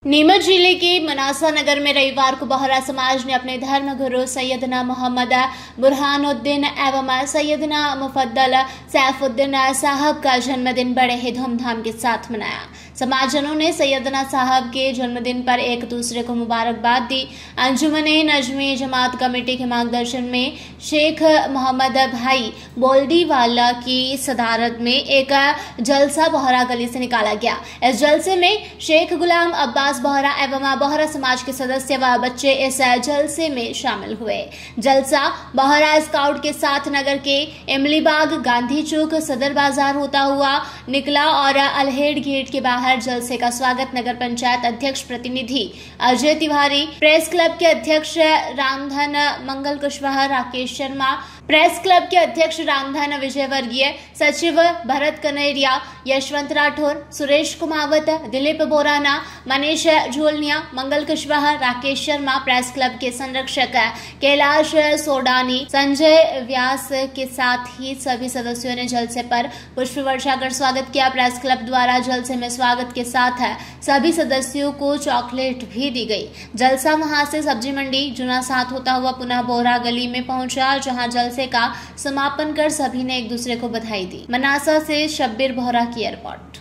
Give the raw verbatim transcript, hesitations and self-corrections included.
नीमच जिले के मनासा नगर में रविवार को बोहरा समाज ने अपने धर्म गुरु सैयदना मोहम्मद बुरहानुद्दीन एवं सैयदना मुफद्दल सैफुद्दीन साहब का जन्मदिन बड़े ही धूमधाम के साथ मनाया। समाजजनों ने सैयदना साहब के जन्मदिन पर एक दूसरे को मुबारकबाद दी। अंजुमन नजमी जमात कमेटी के मार्गदर्शन में शेख मोहम्मद भाई बोल्डीवाला की सदारत में एक जलसा बोहरा गली से निकाला गया। इस जलसे में शेख गुलाम अब्बास बोहरा एवं बोहरा समाज के सदस्य व बच्चे इस जलसे में शामिल हुए। जलसा बोहरा स्काउट के साथ नगर के इमली बाग, गांधी चौक, सदर बाजार होता हुआ निकला और अलहेड़ गेट के बाहर जलसे का स्वागत नगर पंचायत अध्यक्ष प्रतिनिधि अजय तिवारी, प्रेस क्लब के अध्यक्ष रामधन मंगल कुशवाहा, राकेश शर्मा, प्रेस क्लब के अध्यक्ष रामधन विजय वर्गीय, सचिव भरत कनेरिया, यशवंत राठौर, सुरेश कुमावत, दिलीप बोराना, मनीष झोलनिया, मंगल कुशवाहा, राकेश शर्मा, प्रेस क्लब के संरक्षक कैलाश सोडानी, संजय व्यास के साथ ही सभी सदस्यों ने जलसे पर पुष्प वर्षा कर स्वागत किया। प्रेस क्लब द्वारा जलसे में स्वागत के साथ सभी सदस्यों को चॉकलेट भी दी गई। जलसा वहां से सब्जी मंडी जुना साथ होता हुआ पुनः बोहरा गली में पहुंचा, जहां जलसे का समापन कर सभी ने एक दूसरे को बधाई दी। मनासा से शब्बीर बोहरा की रिपोर्ट।